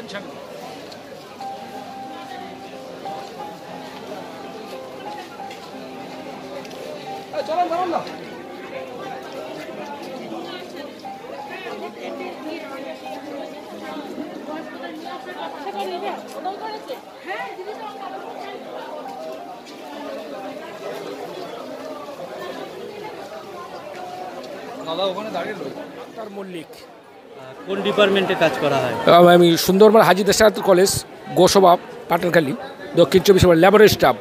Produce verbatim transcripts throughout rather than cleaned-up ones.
পঞ্চান্ন। চলো চলো না দাদা ওখানে দাঁড়িয়ে রয়েছে। ডাক্তার মল্লিক। কোন ডিপার্টমেন্টে কাজ করা হয়? আমি সুন্দরবন হাজি দেশাত কলেজ গোসবা পাটনখালী দক্ষিণ চব্বিশ পরগনা ল্যাবরেটরি স্টাফ।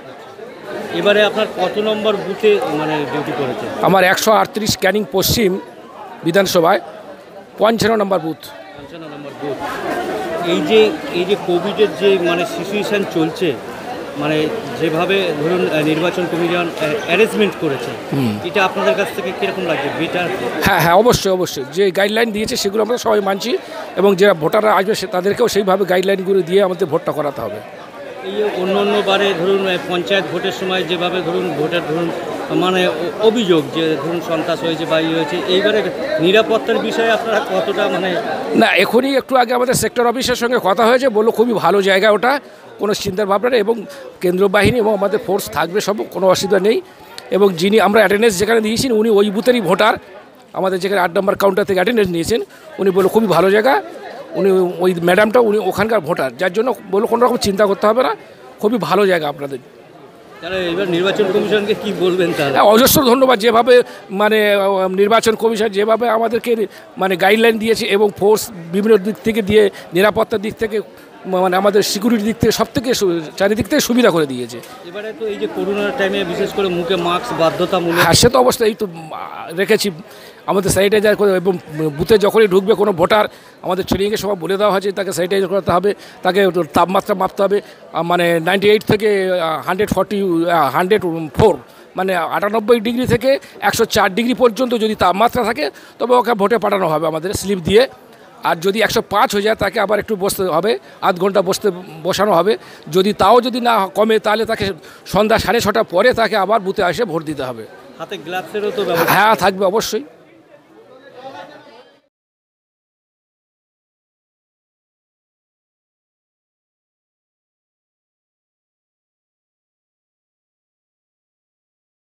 এবারে আপনার কত নম্বর বুথে মানে ডিউটি করেছে? আমার একশো আটত্রিশ ক্যানিং পশ্চিম বিধানসভায় পঞ্চান্ন নম্বর বুথ। পঞ্চান্ন নম্বর বুথ। এই যে এই যে কোভিডের যে মানে সিচুয়েশান চলছে, মানে যেভাবে ধরুন নির্বাচন কমিশন অ্যারেঞ্জমেন্ট করেছে, এটা আপনাদের কাছ থেকে কীরকম লাগছে? বেটার? হ্যাঁ হ্যাঁ অবশ্যই অবশ্যই, যে গাইডলাইন দিয়েছে সেগুলো আমরা সবাই মানছি এবং যারা ভোটাররা আসবে সে তাদেরকেও সেইভাবে গাইডলাইনগুলো দিয়ে আমাদের ভোটটা করাতে হবে। এই অন্য অন্যবারে ধরুন পঞ্চায়েত ভোটের সময় যেভাবে ধরুন ভোটের ধরুন মানে অভিযোগ যে ধরুন সন্ত্রাস হয়েছে বা ইয়ে হয়েছে, এইবারে নিরাপত্তার বিষয়ে আপনারা কতটা মানে? না, এখনই একটু আগে আমাদের সেক্টর অফিসের সঙ্গে কথা হয়েছে, বললো খুবই ভালো জায়গা ওটা, কোনো চিন্তার ভাবনা নেই এবং কেন্দ্র বাহিনী এবং আমাদের ফোর্স থাকবে, সব কোনো অসুবিধা নেই। এবং যিনি আমরা অ্যাটেন্ডেন্স যেখানে দিয়েছি উনি ওই বুথেরই ভোটার, আমাদের যেখানে আট নম্বর কাউন্টার থেকে অ্যাটেন্ডেন্স নিয়েছেন, উনি বললো খুবই ভালো জায়গা, উনি ওই ম্যাডামটা উনি ওখানকার ভোটার, যার জন্য বললো কোনো রকম চিন্তা করতে হবে না, খুবই ভালো জায়গা আপনাদের। তাহলে এবার নির্বাচন কমিশনকে কি বলবেন? তাহলে অজস্র ধন্যবাদ, যেভাবে মানে নির্বাচন কমিশন যেভাবে আমাদেরকে মানে গাইডলাইন দিয়েছে এবং ফোর্স বিভিন্ন দিক থেকে দিয়ে নিরাপত্তার দিক থেকে মানে আমাদের সিকিউরিটির দিক থেকে সব থেকে চারিদিক থেকে সুবিধা করে দিয়েছে। এবারে তো এই যে করোনার টাইমে বিশেষ করে মুখে মাস্ক বাধ্যতামূলক। হ্যাঁ সে তো অবস্থা, এই তো রেখেছি আমাদের স্যানিটাইজার করে, এবং বুথে যখনই ঢুকবে কোনো ভোটার আমাদের ট্রেনিংয়ে সবাই বলে দেওয়া হয়েছে তাকে স্যানিটাইজার করতে হবে, তাকে তাপমাত্রা মাপতে হবে, মানে নাইনটি এইট থেকে হান্ড্রেড ফর্টি হান্ড্রেড ফোর মানে আটানব্বই ডিগ্রি থেকে একশো চার ডিগ্রি পর্যন্ত যদি তাপমাত্রা থাকে তবে ওকে ভোটে পাঠানো হবে আমাদের স্লিপ দিয়ে। আর যদি একশো পাঁচ হয়ে যায় তাকে আবার একটু বসতে হবে, আধ ঘন্টা বসতে বসানো হবে। যদি তাও যদি না কমে তাহলে তাকে সন্ধ্যা সাড়ে ছটা পরে তাকে আবার বুথে এসে ভোট দিতে হবে। হাতে গ্লাভসেরও তো হ্যাঁ থাকবে অবশ্যই।